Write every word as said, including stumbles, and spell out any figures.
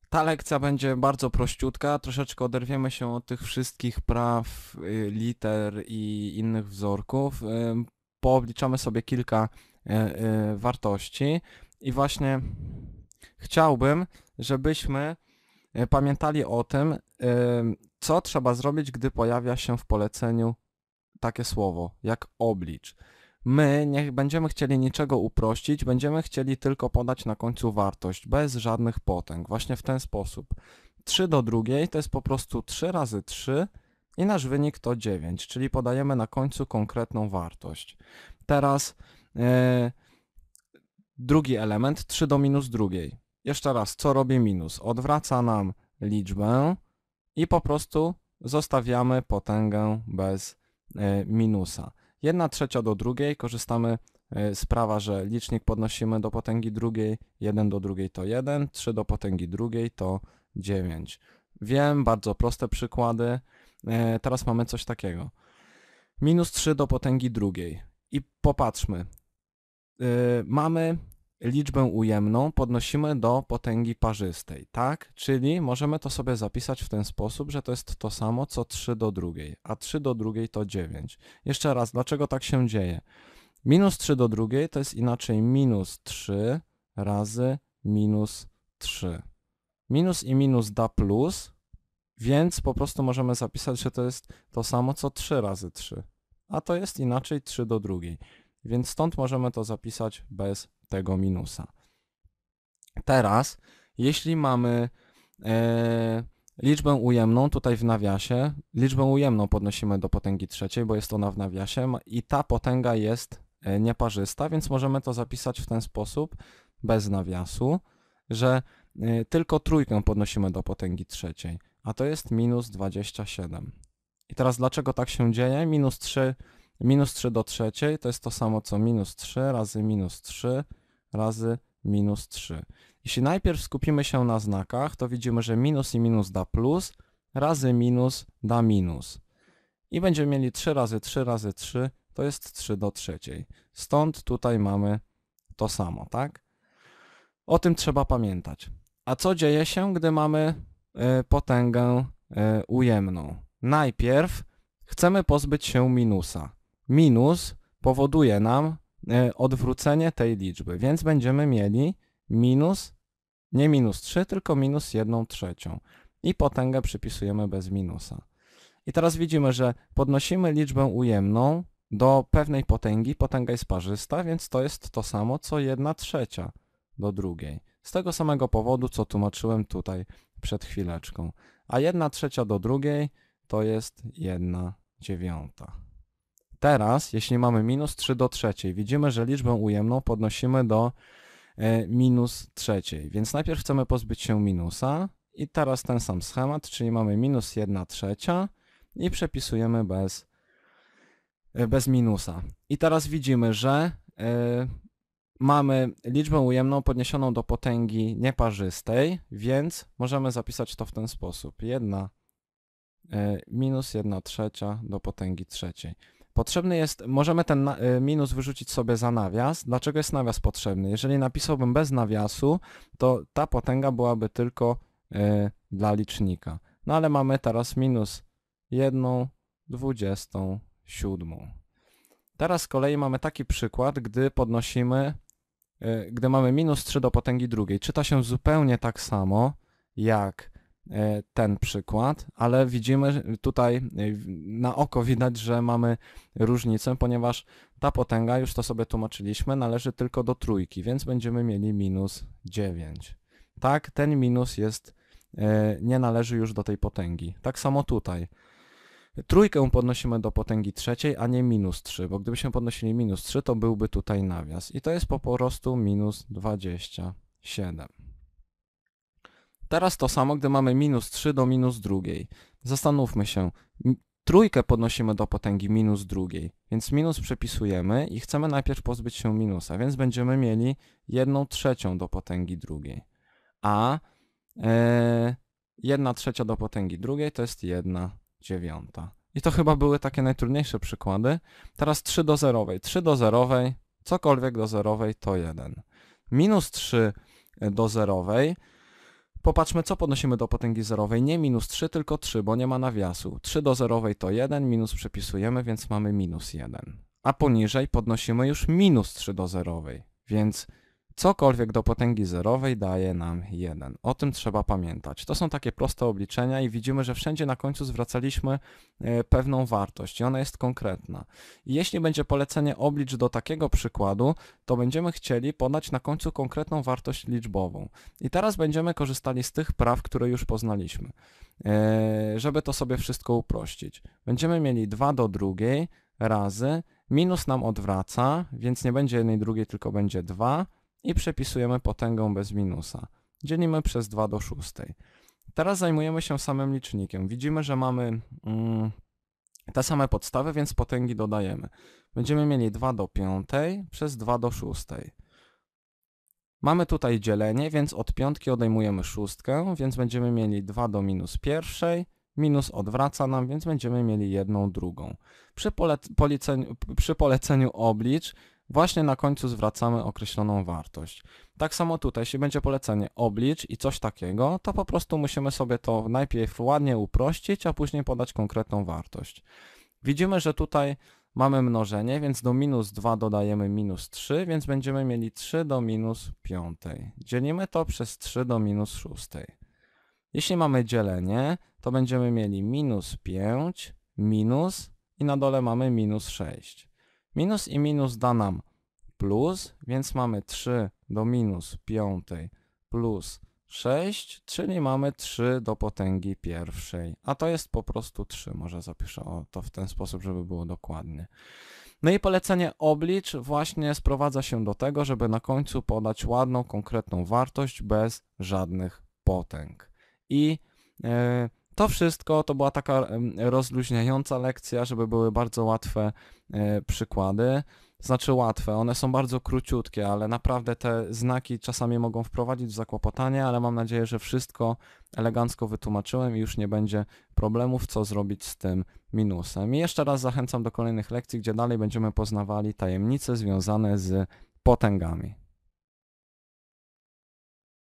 Ta lekcja będzie bardzo prościutka, troszeczkę oderwiemy się od tych wszystkich praw, y, liter i innych wzorków. Ym, Poobliczamy sobie kilka y, y, wartości i właśnie chciałbym, żebyśmy y, pamiętali o tym, y, co trzeba zrobić, gdy pojawia się w poleceniu takie słowo jak oblicz. My nie będziemy chcieli niczego uprościć, będziemy chcieli tylko podać na końcu wartość, bez żadnych potęg, właśnie w ten sposób. trzy do drugiej to jest po prostu trzy razy trzy i nasz wynik to dziewięć, czyli podajemy na końcu konkretną wartość. Teraz e, drugi element, trzy do minus drugiej. Jeszcze raz, co robi minus? Odwraca nam liczbę i po prostu zostawiamy potęgę bez e, minusa. jedna trzecia do drugiej, korzystamy e, z prawa, że licznik podnosimy do potęgi drugiej, jeden do drugiej to jeden, trzy do potęgi drugiej to dziewięć. Wiem, bardzo proste przykłady. E, teraz mamy coś takiego. Minus trzy do potęgi drugiej. I popatrzmy. E, mamy liczbę ujemną, podnosimy do potęgi parzystej, tak? Czyli możemy to sobie zapisać w ten sposób, że to jest to samo, co trzy do drugiej, a trzy do drugiej to dziewięć. Jeszcze raz, dlaczego tak się dzieje? Minus trzy do drugiej to jest inaczej minus trzy razy minus trzy. Minus i minus da plus, więc po prostu możemy zapisać, że to jest to samo, co trzy razy trzy. A to jest inaczej trzy do drugiej. Więc stąd możemy to zapisać bez tego minusa. Teraz, jeśli mamy e, liczbę ujemną tutaj w nawiasie, liczbę ujemną podnosimy do potęgi trzeciej, bo jest ona w nawiasie i ta potęga jest e, nieparzysta, więc możemy to zapisać w ten sposób, bez nawiasu, że e, tylko trójkę podnosimy do potęgi trzeciej, a to jest minus dwadzieścia siedem. I teraz dlaczego tak się dzieje? Minus trzy, minus trzy do trzeciej to jest to samo co minus trzy razy minus trzy razy minus trzy. Jeśli najpierw skupimy się na znakach, to widzimy, że minus i minus da plus, razy minus da minus. I będziemy mieli trzy razy trzy razy trzy, to jest trzy do trzeciej. Stąd tutaj mamy to samo, tak? O tym trzeba pamiętać. A co dzieje się, gdy mamy y, potęgę y, ujemną? Najpierw chcemy pozbyć się minusa. Minus powoduje nam y, odwrócenie tej liczby, więc będziemy mieli minus, nie minus trzy, tylko minus jedną trzecią. I potęgę przypisujemy bez minusa. I teraz widzimy, że podnosimy liczbę ujemną do pewnej potęgi, potęga jest parzysta, więc to jest to samo, co jedna trzecia do drugiej. Z tego samego powodu, co tłumaczyłem tutaj przed chwileczką. A jedna trzecia do drugiej to jest jedna dziewiąta. Teraz, jeśli mamy minus trzy do trzeciej, widzimy, że liczbę ujemną podnosimy do e, minus trzeciej, więc najpierw chcemy pozbyć się minusa i teraz ten sam schemat, czyli mamy minus jedna trzecia i przepisujemy bez, e, bez minusa. I teraz widzimy, że e, mamy liczbę ujemną podniesioną do potęgi nieparzystej, więc możemy zapisać to w ten sposób. jedna minus jedna trzecia do potęgi trzeciej. Potrzebny jest, możemy ten minus wyrzucić sobie za nawias. Dlaczego jest nawias potrzebny? Jeżeli napisałbym bez nawiasu, to ta potęga byłaby tylko y, dla licznika. No ale mamy teraz minus jedną dwudziestą siódmą. Teraz z kolei mamy taki przykład, gdy podnosimy, y, gdy mamy minus trzy do potęgi drugiej. Czyta się zupełnie tak samo jak ten przykład, ale widzimy tutaj, na oko widać, że mamy różnicę, ponieważ ta potęga, już to sobie tłumaczyliśmy, należy tylko do trójki, więc będziemy mieli minus dziewięć. Tak, ten minus jest, nie należy już do tej potęgi. Tak samo tutaj. Trójkę podnosimy do potęgi trzeciej, a nie minus trzy, bo gdybyśmy podnosili minus trzy, to byłby tutaj nawias. I to jest po prostu minus dwadzieścia siedem. Teraz to samo, gdy mamy minus trzy do minus drugiej. Zastanówmy się, trójkę podnosimy do potęgi minus drugiej, więc minus przepisujemy i chcemy najpierw pozbyć się minusa, więc będziemy mieli jedną trzecią do potęgi drugiej. A e, jedna trzecia do potęgi drugiej to jest jedna dziewiąta. I to chyba były takie najtrudniejsze przykłady. Teraz trzy do zerowej. trzy do zerowej, cokolwiek do zerowej to jeden. Minus trzy do zerowej Popatrzmy, co podnosimy do potęgi zerowej. Nie minus trzy, tylko trzy, bo nie ma nawiasu. trzy do zerowej to jeden, minus przepisujemy, więc mamy minus jeden. A poniżej podnosimy już minus trzy do zerowej, więc cokolwiek do potęgi zerowej daje nam jeden. O tym trzeba pamiętać. To są takie proste obliczenia i widzimy, że wszędzie na końcu zwracaliśmy pewną wartość i ona jest konkretna. I jeśli będzie polecenie oblicz do takiego przykładu, to będziemy chcieli podać na końcu konkretną wartość liczbową. I teraz będziemy korzystali z tych praw, które już poznaliśmy, żeby to sobie wszystko uprościć. Będziemy mieli dwa do drugiej razy, minus nam odwraca, więc nie będzie jednej drugiej, tylko będzie dwa, i przepisujemy potęgą bez minusa. Dzielimy przez dwa do szóstej. Teraz zajmujemy się samym licznikiem. Widzimy, że mamy mm, te same podstawy, więc potęgi dodajemy. Będziemy mieli dwa do piątej przez dwa do szóstej. Mamy tutaj dzielenie, więc od piątki odejmujemy szóstkę, więc będziemy mieli dwa do minus pierwszej. Minus odwraca nam, więc będziemy mieli jedną drugą. Przy, poleceniu, przy poleceniu oblicz właśnie na końcu zwracamy określoną wartość. Tak samo tutaj, jeśli będzie polecenie oblicz i coś takiego, to po prostu musimy sobie to najpierw ładnie uprościć, a później podać konkretną wartość. Widzimy, że tutaj mamy mnożenie, więc do minus dwa dodajemy minus trzy, więc będziemy mieli trzy do minus piątej. Dzielimy to przez trzy do minus szóstej. Jeśli mamy dzielenie, to będziemy mieli minus pięć, minus i na dole mamy minus sześć. Minus i minus da nam plus, więc mamy trzy do minus piątej plus sześć, czyli mamy trzy do potęgi pierwszej, a to jest po prostu trzy. Może zapiszę o to w ten sposób, żeby było dokładnie. No i polecenie oblicz właśnie sprowadza się do tego, żeby na końcu podać ładną, konkretną wartość bez żadnych potęg. I e, to wszystko to była taka rozluźniająca lekcja, żeby były bardzo łatwe e, przykłady. Znaczy łatwe, one są bardzo króciutkie, ale naprawdę te znaki czasami mogą wprowadzić w zakłopotanie, ale mam nadzieję, że wszystko elegancko wytłumaczyłem i już nie będzie problemów, co zrobić z tym minusem. I jeszcze raz zachęcam do kolejnych lekcji, gdzie dalej będziemy poznawali tajemnice związane z potęgami.